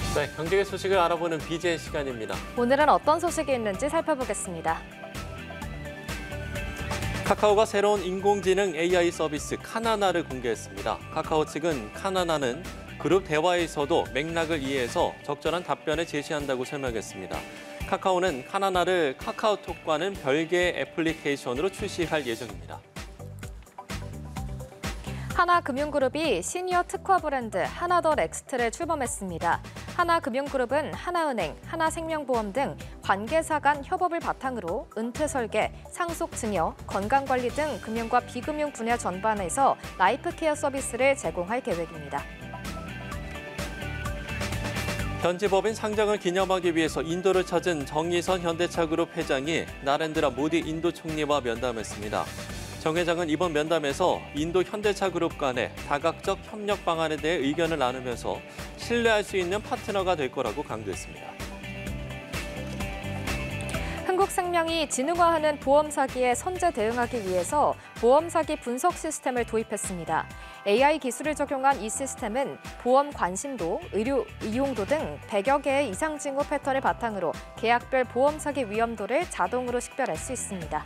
네, 경제 소식을 알아보는 BJ 시간입니다. 오늘은 어떤 소식이 있는지 살펴보겠습니다. 카카오가 새로운 인공지능 AI 서비스 카나나를 공개했습니다. 카카오 측은 카나나는 그룹 대화에서도 맥락을 이해해서 적절한 답변을 제시한다고 설명했습니다. 카카오는 카나나를 카카오톡과는 별개의 애플리케이션으로 출시할 예정입니다. 하나금융그룹이 시니어 특화 브랜드 하나더 넥스트를 출범했습니다. 하나금융그룹은 하나은행, 하나생명보험 등 관계사 간 협업을 바탕으로 은퇴 설계, 상속 증여, 건강관리 등 금융과 비금융 분야 전반에서 라이프케어 서비스를 제공할 계획입니다. 현지법인 상장을 기념하기 위해서 인도를 찾은 정의선 현대차그룹 회장이 나렌드라 모디 인도 총리와 면담했습니다. 정 회장은 이번 면담에서 인도 현대차그룹 간의 다각적 협력 방안에 대해 의견을 나누면서 신뢰할 수 있는 파트너가 될 거라고 강조했습니다. 흥국생명이 지능화하는 보험 사기에 선제 대응하기 위해서 보험 사기 분석 시스템을 도입했습니다. AI 기술을 적용한 이 시스템은 보험 관심도, 의료 이용도 등 100여 개의 이상 징후 패턴을 바탕으로 계약별 보험 사기 위험도를 자동으로 식별할 수 있습니다.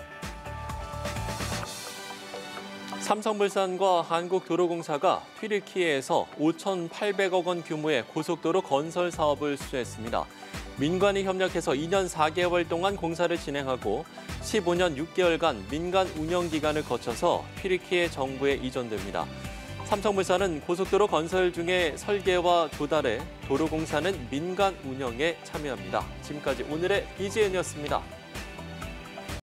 삼성물산과 한국도로공사가 튀르키예에서 5,800억 원 규모의 고속도로 건설 사업을 수주했습니다. 민간이 협력해서 2년 4개월 동안 공사를 진행하고 15년 6개월간 민간 운영 기간을 거쳐서 튀르키예 정부에 이전됩니다. 삼성물산은 고속도로 건설 중에 설계와 조달에, 도로공사는 민간 운영에 참여합니다. 지금까지 오늘의 BGN이었습니다.